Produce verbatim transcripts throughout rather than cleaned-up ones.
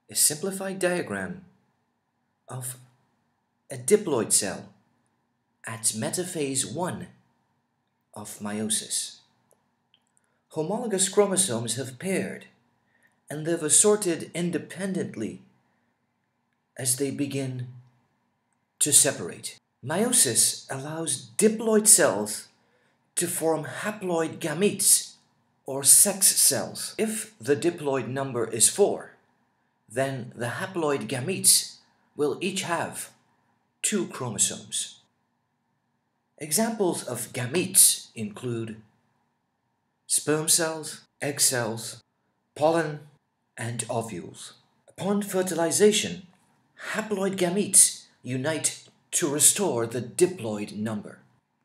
a simplified diagram of a diploid cell at metaphase one of meiosis. Homologous chromosomes have paired and they've assorted independently as they begin to separate. Meiosis allows diploid cells to form haploid gametes or sex cells. If the diploid number is four, then the haploid gametes will each have two chromosomes. Examples of gametes include sperm cells, egg cells, pollen, and ovules. Upon fertilization, haploid gametes unite to restore the diploid number.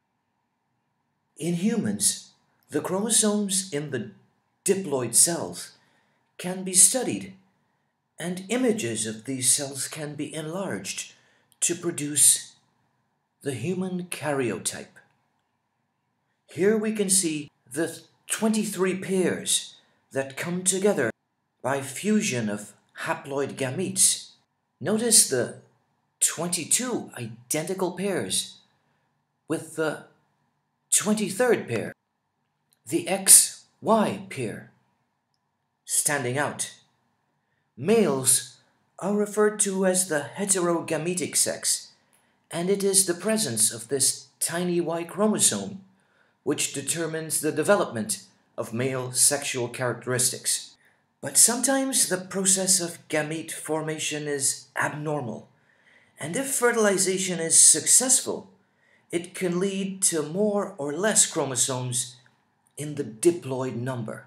In humans, the chromosomes in the diploid cells can be studied, and images of these cells can be enlarged to produce the human karyotype. Here we can see the twenty-three pairs that come together by fusion of haploid gametes. Notice the twenty-two identical pairs with the twenty-third pair, the X Y pair, standing out. Males are referred to as the heterogametic sex, and it is the presence of this tiny Y chromosome which determines the development of male sexual characteristics. But sometimes the process of gamete formation is abnormal, and if fertilization is successful, it can lead to more or less chromosomes in the diploid number.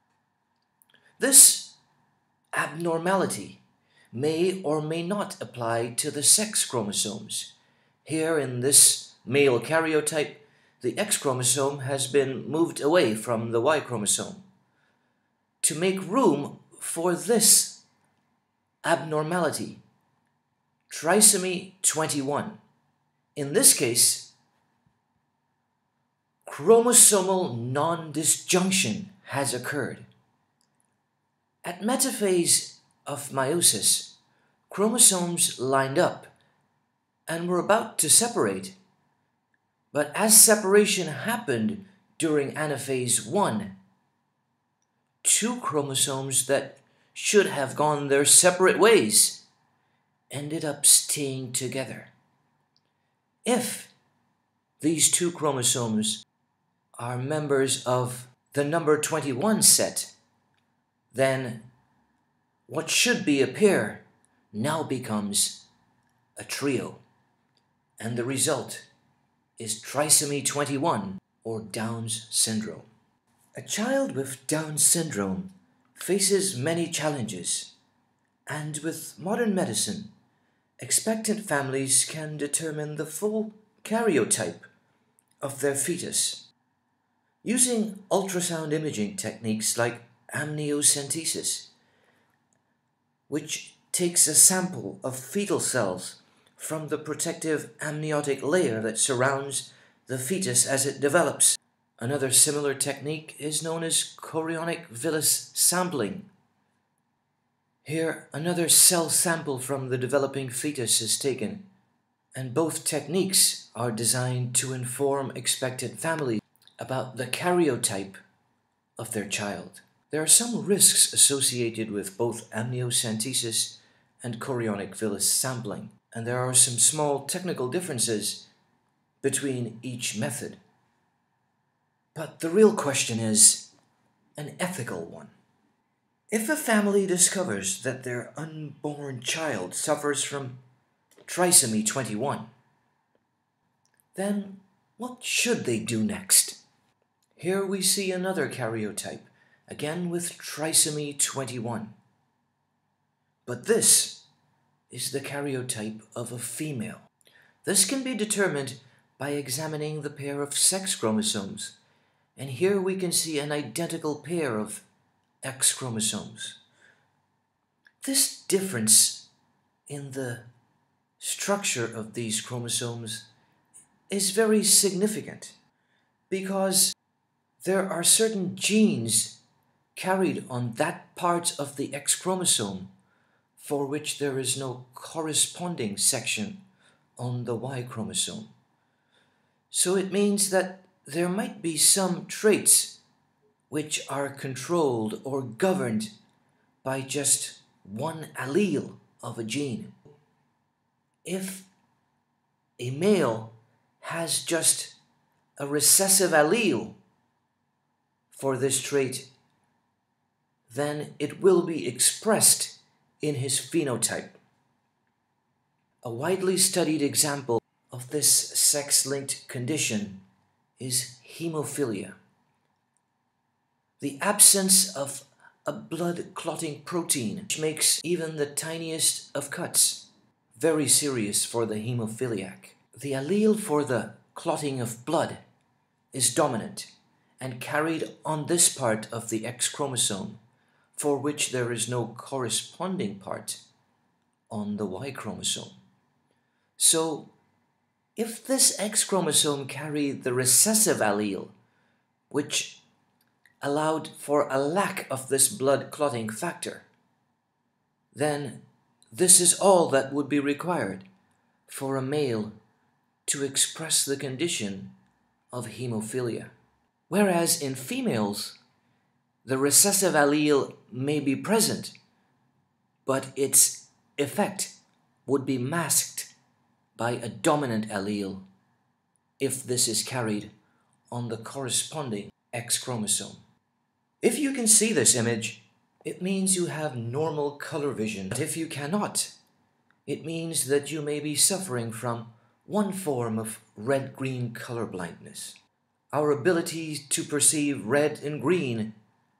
This abnormality may or may not apply to the sex chromosomes. Here in this male karyotype, the X chromosome has been moved away from the Y chromosome to make room for this abnormality, trisomy twenty-one. In this case, chromosomal non-disjunction has occurred. At metaphase of meiosis, chromosomes lined up and were about to separate, but as separation happened during anaphase one, two chromosomes that should have gone their separate ways ended up staying together. If these two chromosomes are members of the number twenty-one set, then what should be a pair now becomes a trio, and the result is trisomy twenty-one, or Down's syndrome. A child with Down syndrome faces many challenges, and with modern medicine, expectant families can determine the full karyotype of their fetus using ultrasound imaging techniques like amniocentesis, which takes a sample of fetal cells from the protective amniotic layer that surrounds the fetus as it develops. Another similar technique is known as Chorionic Villus sampling. Here, another cell sample from the developing fetus is taken, and both techniques are designed to inform expectant families about the karyotype of their child. There are some risks associated with both amniocentesis and chorionic villus sampling, and there are some small technical differences between each method. But the real question is an ethical one. If a family discovers that their unborn child suffers from trisomy twenty-one, then what should they do next? Here we see another karyotype, again with trisomy twenty-one. But this is the karyotype of a female. This can be determined by examining the pair of sex chromosomes, and here we can see an identical pair of X chromosomes. This difference in the structure of these chromosomes is very significant because there are certain genes carried on that part of the X chromosome for which there is no corresponding section on the Y chromosome. So it means that there might be some traits which are controlled or governed by just one allele of a gene. If a male has just a recessive allele for this trait, then it will be expressed in his phenotype. A widely studied example of this sex-linked condition is hemophilia. The absence of a blood clotting protein, which makes even the tiniest of cuts very serious for the hemophiliac. The allele for the clotting of blood is dominant and carried on this part of the X chromosome, for which there is no corresponding part on the Y chromosome. So, if this X chromosome carried the recessive allele, which allowed for a lack of this blood clotting factor, then this is all that would be required for a male to express the condition of hemophilia. Whereas in females, the recessive allele may be present, but its effect would be masked by a dominant allele if this is carried on the corresponding X chromosome. If you can see this image, it means you have normal color vision. But if you cannot, it means that you may be suffering from one form of red-green color blindness. Our ability to perceive red and green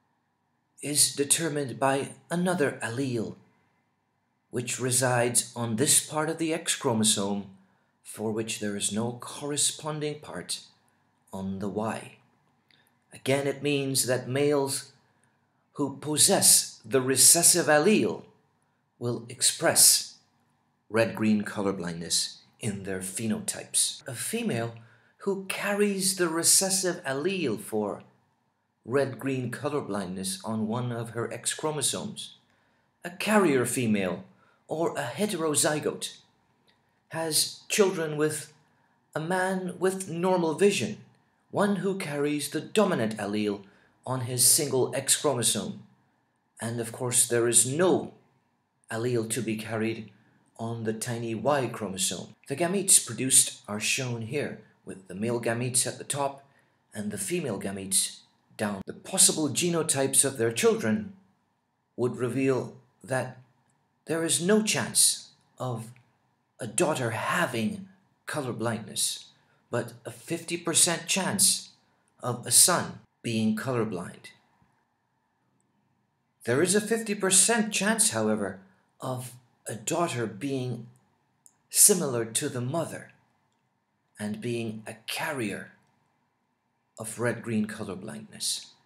is determined by another allele, which resides on this part of the X chromosome, for which there is no corresponding part on the Y. Again, it means that males who possess the recessive allele will express red-green color blindness in their phenotypes. A female who carries the recessive allele for red-green color blindness on one of her X chromosomes, a carrier female or a heterozygote, has children with a man with normal vision, one who carries the dominant allele on his single X chromosome. And of course, there is no allele to be carried on the tiny Y chromosome. The gametes produced are shown here, with the male gametes at the top and the female gametes down. The possible genotypes of their children would reveal that there is no chance of a daughter having color blindness, but a fifty percent chance of a son being colorblind. There is a fifty percent chance, however, of a daughter being similar to the mother and being a carrier of red-green color blindness.